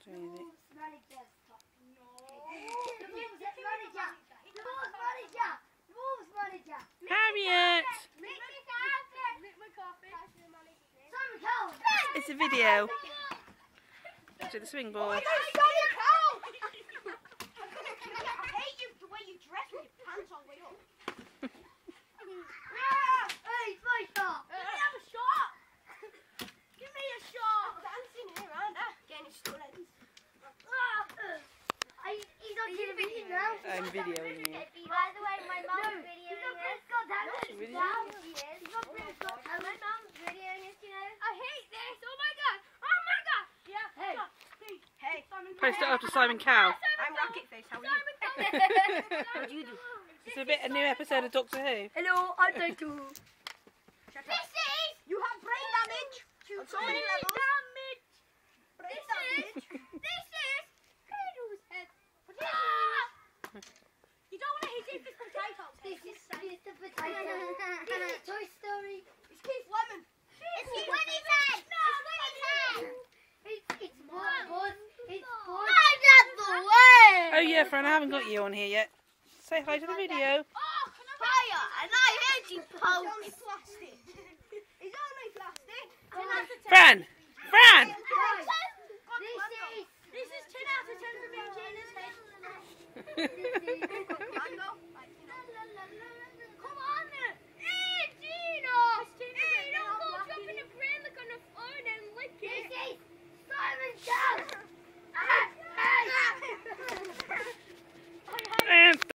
do anything. Harriet! It's a video. To the swing board. I hate you the way you dress with your pants all the way up. Hey, it's my shot. Let me have a shot. Give me a shot. I'm dancing here, aren't I? Getting his studs. He's on TV now. I'm videoing you. By the way, my mom's videoing this. Really? My mom's videoing this, you know. I hate this. Oh my god. Oh my god. Yeah. Hey. Hey. Post it after Simon Cowell. I'm Rocket Face. How are you? What do you do? It's a new episode of Doctor Who. Hello, I'm Doctor Who. This is. You have brain damage. On so many levels. Brain damage. This is. Cradle's head. You don't want to hit it with potatoes. This is the potato. This is Toy Story. It's Keith Lemon. It's Winnie's head. No, Winnie's head. It's Buzz. It's Buzz. I'm out the way. Oh yeah, Fran, I haven't got you on here yet. Say hi to the video. Oh, fire! And I heard you poke. It's only plastic. It's only plastic. Fran!